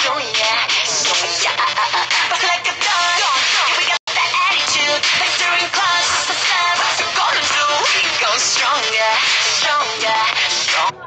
show ya, show ya. Rock like a dog, yeah, we got that attitude. Like during class, what's that? What you gonna do? We go stronger, stronger, stronger.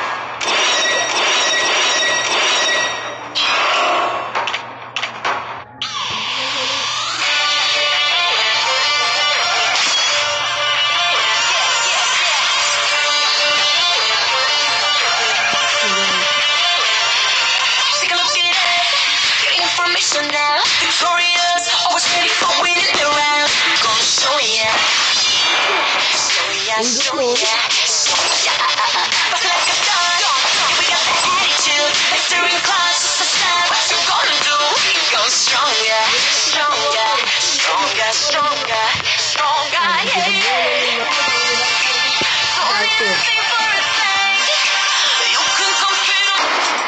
Now, victorious, always ready for winning the round. Gonna show ya, show ya, show ya, show ya. Rock like a dog, yeah, we got that attitude. Like during class, what's that? What you gonna do? We go stronger, stronger, stronger, stronger, stronger, yeah. Don't need a thing for a thing. You can compete on.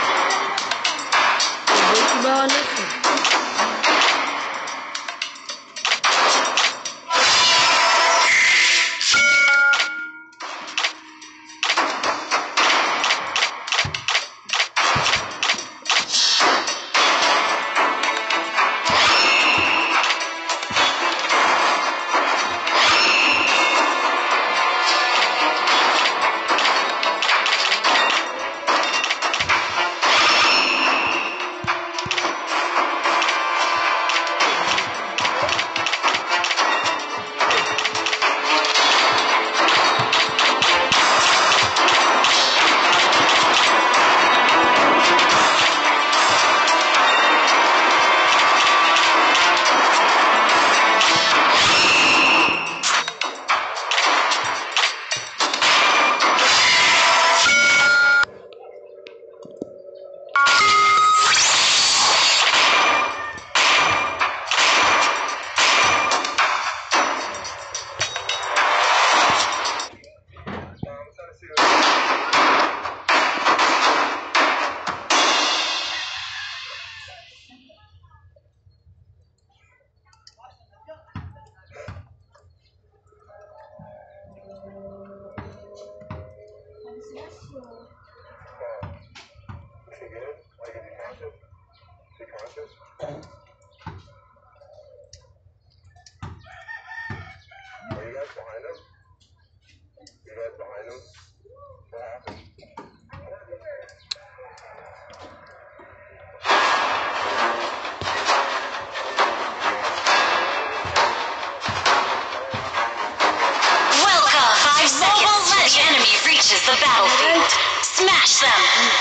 The battlefield. Smash them.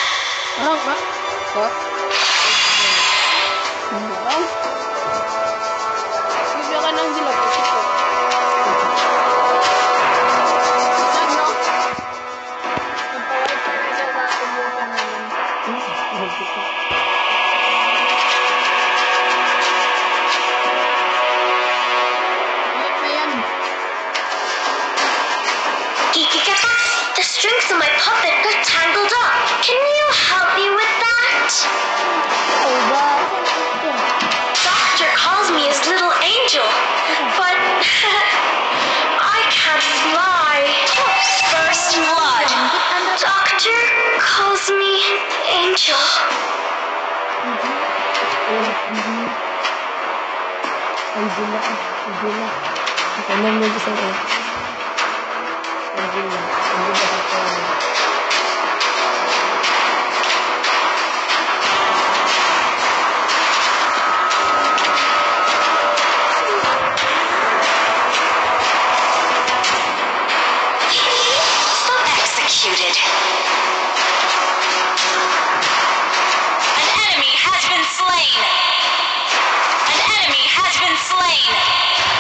The strings of my puppet got tangled up. Can you help me with that? Doctor calls me his little angel, but I can't fly. First blood. Doctor calls me angel. Executed. An enemy has been slain. An enemy has been slain.